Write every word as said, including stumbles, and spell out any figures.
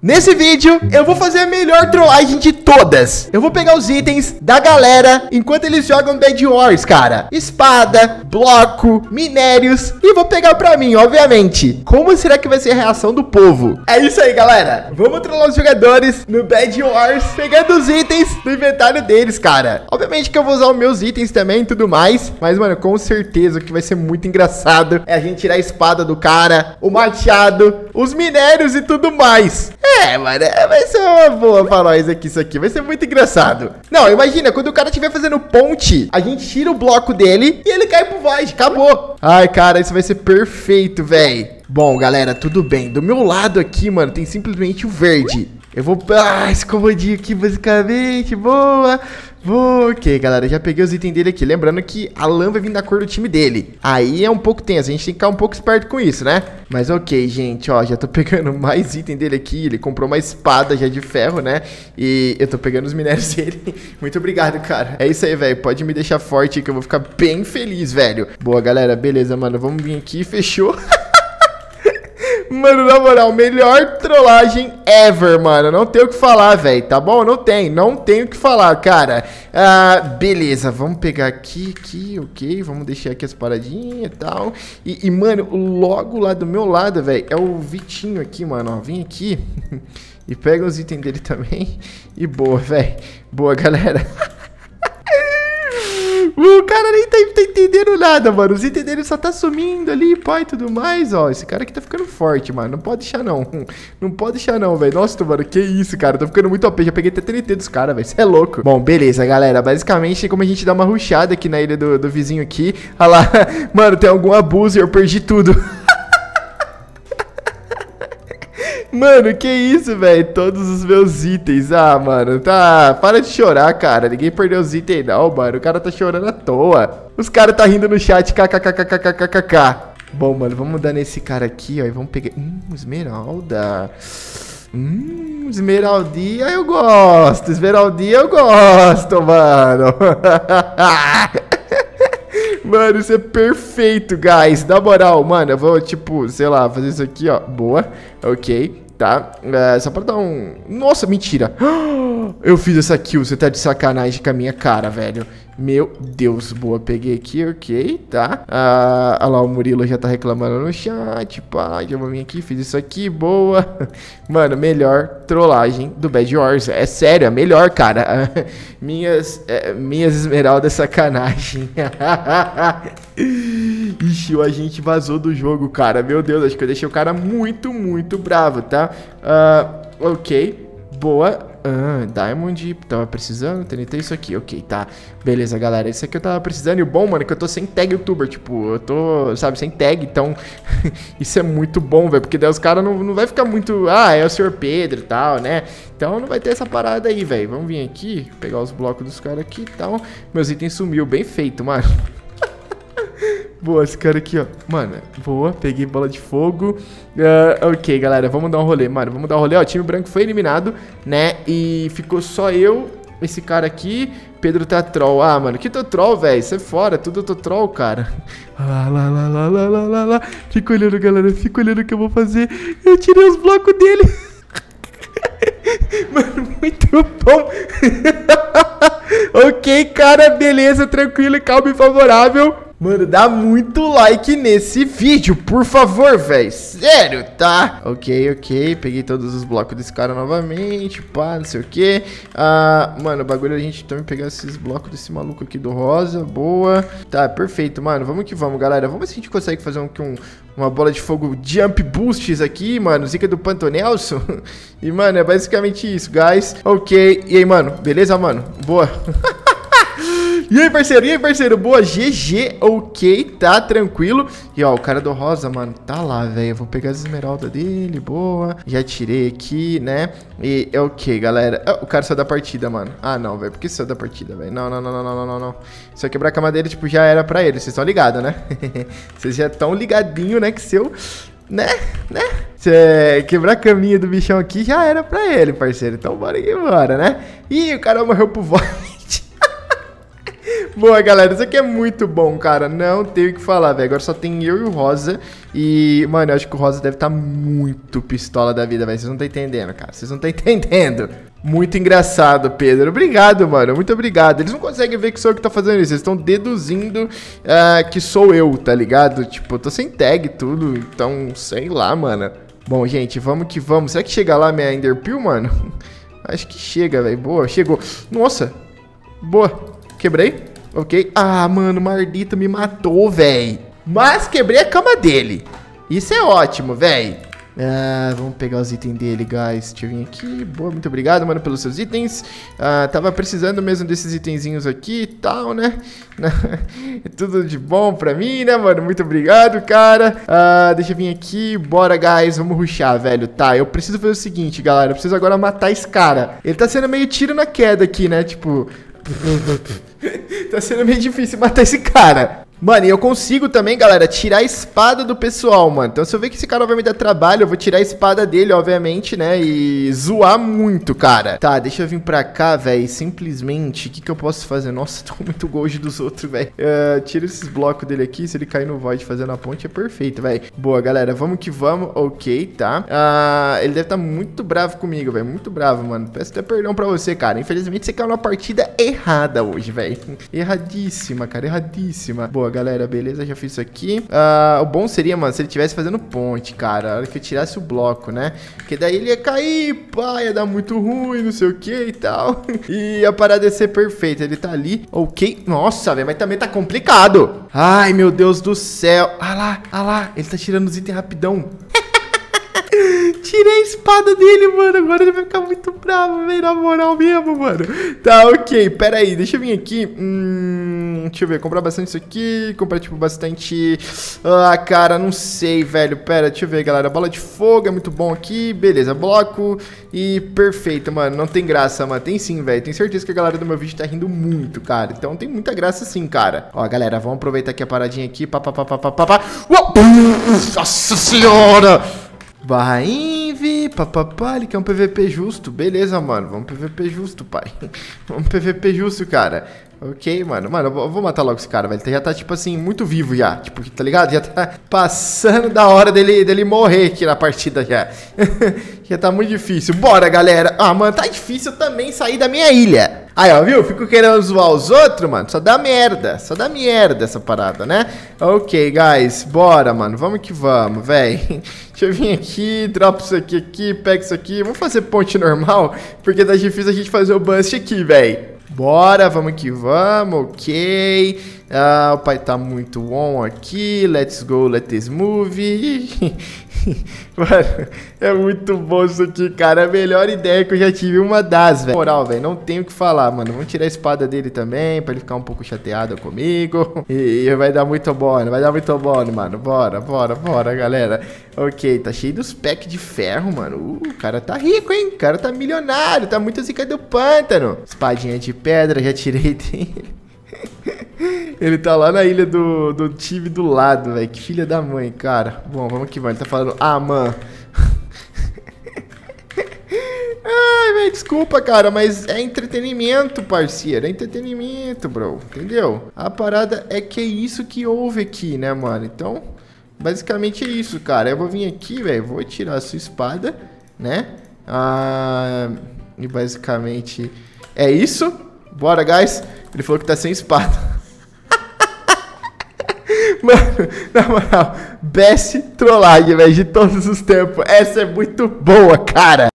Nesse vídeo, eu vou fazer a melhor trollagem de todas. Eu vou pegar os itens da galera enquanto eles jogam Bed Wars, cara. Espada, bloco, minérios. E vou pegar pra mim, obviamente. Como será que vai ser a reação do povo? É isso aí, galera. Vamos trollar os jogadores no Bed Wars, pegando os itens do inventário deles, cara. Obviamente que eu vou usar os meus itens também e tudo mais. Mas, mano, com certeza o que vai ser muito engraçado é a gente tirar a espada do cara, o machado, os minérios e tudo mais. É, mano, vai ser uma boa pra nós aqui isso aqui. Vai ser muito engraçado. Não, imagina, quando o cara estiver fazendo ponte, a gente tira o bloco dele e ele cai pro void. Acabou. Ai, cara, isso vai ser perfeito, velho. Bom, galera, tudo bem. Do meu lado aqui, mano, tem simplesmente o verde. Eu vou... Ah, escondidinho aqui, basicamente. Boa. Vou... Ok, galera, já peguei os itens dele aqui. Lembrando que a lã vai vir da cor do time dele. Aí é um pouco tenso, a gente tem que ficar um pouco esperto com isso, né? Mas ok, gente, ó, já tô pegando mais item dele aqui. Ele comprou uma espada já de ferro, né? E eu tô pegando os minérios dele. Muito obrigado, cara. É isso aí, velho, pode me deixar forte que eu vou ficar bem feliz, velho. Boa, galera, beleza, mano, vamos vir aqui, fechou. Mano, na moral, melhor trollagem ever, mano. Não tem o que falar, velho, tá bom? Não tem, não tem o que falar, cara. Ah, beleza, vamos pegar aqui, aqui, ok. Vamos deixar aqui as paradinhas e tal. E, e, mano, logo lá do meu lado, velho, é o Vitinho aqui, mano, ó. Vem aqui e pega os itens dele também. E boa, velho. Boa, galera. O cara nem tá, tá entendendo nada, mano. Os itens dele só tá sumindo ali, pai, e tudo mais, ó. Esse cara aqui tá ficando forte, mano. Não pode deixar, não. Não pode deixar, não, velho. Nossa, mano, que isso, cara. Tô ficando muito O P. Já peguei até T N T dos caras, velho. Você é louco. Bom, beleza, galera. Basicamente, como a gente dá uma rushada aqui na ilha do, do vizinho aqui. Olha lá. Mano, tem algum abuso e eu perdi tudo. Mano, que isso, velho? Todos os meus itens. Ah, mano, tá... Para de chorar, cara. Ninguém perdeu os itens, não, mano. O cara tá chorando à toa. Os caras tá rindo no chat. Kkkkkkkkk. Bom, mano, vamos dar nesse cara aqui, ó. E vamos pegar... Hum, esmeralda. Hum, esmeraldinha eu gosto. Esmeraldinha eu gosto, mano. Mano, isso é perfeito, guys. Na moral, mano, eu vou, tipo, sei lá, fazer isso aqui, ó. Boa, ok, tá. É, só pra dar um... Nossa, mentira. Eu fiz essa kill, você tá de sacanagem com a minha cara, velho. Meu Deus, boa, peguei aqui, ok, tá. Ah, olha lá, o Murilo já tá reclamando no chat, pá, já vou vir aqui, fiz isso aqui, boa. Mano, melhor trollagem do Bed Wars, é sério, é melhor, cara. Minhas, é, minhas esmeraldas sacanagem. Ixi, o agente vazou do jogo, cara, meu Deus, acho que eu deixei o cara muito, muito bravo, tá. Ah, ok, boa. Ah, Diamond, tava precisando, T N T, isso aqui, ok, tá. Beleza, galera, isso aqui eu tava precisando. E o bom, mano, é que eu tô sem tag youtuber. Tipo, eu tô, sabe, sem tag. Então, isso é muito bom, velho. Porque daí os caras não, não vai ficar muito... Ah, é o senhor Pedro e tal, né? Então não vai ter essa parada aí, velho. Vamos vir aqui, pegar os blocos dos caras aqui e tal. Meus itens sumiu, bem feito, mano. Boa, esse cara aqui, ó. Mano, boa, peguei bola de fogo. uh, Ok, galera, vamos dar um rolê, mano. Vamos dar um rolê, ó, o time branco foi eliminado, né? E ficou só eu, esse cara aqui. Pedro tá troll. Ah, mano, que tô troll, velho. Sai fora, tudo eu tô troll, cara. Lá, lá, lá, lá, lá, lá, lá, lá. Fica olhando, galera, fica olhando o que eu vou fazer. Eu tirei os blocos dele. Mano, muito bom. Ok, cara, beleza, tranquilo, calmo e favorável. Mano, dá muito like nesse vídeo, por favor, velho. Sério, tá? Ok, ok. Peguei todos os blocos desse cara novamente. Pá, não sei o que. Ah, mano, o bagulho é a gente também pegar esses blocos desse maluco aqui do rosa. Boa. Tá, perfeito, mano. Vamos que vamos, galera. Vamos ver se a gente consegue fazer um, um, uma bola de fogo jump boosts aqui, mano. Zica do Pantonelson. E, mano, é basicamente isso, guys. Ok. E aí, mano? Beleza, mano? Boa. E aí, parceiro? E aí, parceiro? Boa, G G, ok, tá, tranquilo. E ó, o cara do rosa, mano, tá lá, velho. Eu vou pegar as esmeraldas dele, boa. Já tirei aqui, né? E ok, galera. Oh, o cara saiu da partida, mano. Ah, não, velho. Por que saiu da partida, velho? Não, não, não, não, não, não, não. Se eu quebrar a cama dele, tipo, já era pra ele. Vocês estão ligados, né? Vocês já estão ligadinho, né? Que seu... Né? Né? Se quebrar a caminha do bichão aqui, já era pra ele, parceiro. Então bora que bora, né? Ih, o cara morreu pro void. Boa, galera, isso aqui é muito bom, cara. Não tenho o que falar, velho. Agora só tem eu e o Rosa. E, mano, eu acho que o Rosa deve estar muito pistola da vida, velho. Vocês não estão entendendo, cara. Vocês não estão entendendo. Muito engraçado, Pedro. Obrigado, mano. Muito obrigado. Eles não conseguem ver que sou eu que tô fazendo isso. Eles estão deduzindo uh, que sou eu, tá ligado? Tipo, eu tô sem tag e tudo. Então, sei lá, mano. Bom, gente, vamos que vamos. Será que chega lá minha Enderpeel, mano? Acho que chega, velho. Boa, chegou. Nossa. Boa. Quebrei. Ok. Ah, mano, o Mardito me matou, velho. Mas quebrei a cama dele. Isso é ótimo, velho. Ah, vamos pegar os itens dele, guys. Deixa eu vir aqui. Boa, muito obrigado, mano, pelos seus itens. Ah, tava precisando mesmo desses itenzinhos aqui e tal, né? Tudo de bom pra mim, né, mano? Muito obrigado, cara. Ah, deixa eu vir aqui. Bora, guys. Vamos rushar, velho. Tá, eu preciso fazer o seguinte, galera. Eu preciso agora matar esse cara. Ele tá sendo meio tiro na queda aqui, né? Tipo... tá sendo meio difícil matar esse cara. Mano, e eu consigo também, galera, tirar a espada do pessoal, mano. Então, se eu ver que esse cara vai me dar trabalho, eu vou tirar a espada dele, obviamente, né? E zoar muito, cara. Tá, deixa eu vir pra cá, velho. Simplesmente, o que que eu posso fazer? Nossa, tô muito gold dos outros, velho. Uh, tira esses blocos dele aqui. Se ele cair no void fazendo a ponte, é perfeito, velho. Boa, galera. Vamos que vamos. Ok, tá. Uh, ele deve estar muito bravo comigo, velho. Muito bravo, mano. Peço até perdão pra você, cara. Infelizmente, você caiu numa partida errada hoje, velho. Erradíssima, cara. Erradíssima. Boa, galera, beleza, já fiz isso aqui. uh, O bom seria, mano, se ele estivesse fazendo ponte, cara. A hora que eu tirasse o bloco, né? Porque daí ele ia cair, pá, ia dar muito ruim, não sei o que e tal. E a parada ia ser perfeita. Ele tá ali, ok. Nossa, velho, mas também tá complicado. Ai, meu Deus do céu. Ah lá, ah lá, ele tá tirando os itens rapidão. Tirei a espada dele, mano. Agora ele vai ficar muito bravo, velho. Na moral mesmo, mano. Tá, ok. Pera aí, deixa eu vir aqui. Hum, deixa eu ver. Comprar bastante isso aqui. Comprar, tipo, bastante... Ah, cara, não sei, velho. Pera, deixa eu ver, galera. Bola de fogo é muito bom aqui. Beleza, bloco. E perfeito, mano. Não tem graça, mano. Tem sim, velho. Tenho certeza que a galera do meu vídeo tá rindo muito, cara. Então tem muita graça sim, cara. Ó, galera, vamos aproveitar aqui a paradinha aqui. Pá, pá, pá, pá, pá, pá, pá. Uou! Nossa senhora! Barra Inv, papapá, ele quer um P V P justo. Beleza, mano, vamos P V P justo, pai. Vamos P V P justo, cara. Ok, mano, mano, eu vou matar logo esse cara, velho. Ele já tá, tipo assim, muito vivo já. Tipo, tá ligado? Já tá passando da hora dele, dele morrer aqui na partida já. Já tá muito difícil. Bora, galera. Ah, mano, tá difícil também sair da minha ilha. Aí, ó, viu? Fico querendo zoar os outros, mano. Só dá merda. Só dá merda essa parada, né? Ok, guys. Bora, mano. Vamos que vamos, velho. Deixa eu vir aqui, dropa isso aqui, aqui, pega isso aqui. Vamos fazer ponte normal, porque tá difícil a gente fazer o bust aqui, velho. Bora, vamos que vamos, ok. Ah, o pai tá muito on aqui. Let's go, let's move. Mano, é muito bom isso aqui, cara. É a melhor ideia que eu já tive, uma das, velho. Moral, velho, não tenho o que falar, mano. Vamos tirar a espada dele também, pra ele ficar um pouco chateado comigo. E, e vai dar muito bom, vai dar muito bom, mano. Bora, bora, bora, galera. Ok, tá cheio dos packs de ferro, mano. Uh, o cara tá rico, hein? O cara tá milionário, tá muito zica do pântano. Espadinha de pedra, já tirei dele. Ele tá lá na ilha do, do time do lado, velho. Que filha da mãe, cara. Bom, vamos que vamos. Ele tá falando, ah, mano. Ai, velho, desculpa, cara, mas é entretenimento, parceiro. É entretenimento, bro. Entendeu? A parada é que é isso que houve aqui, né, mano? Então, basicamente é isso, cara. Eu vou vir aqui, velho. Vou tirar a sua espada, né? Ah, e basicamente é isso. Bora, guys. Ele falou que tá sem espada. Mano, na moral, best trollagem, velho, de todos os tempos. Essa é muito boa, cara.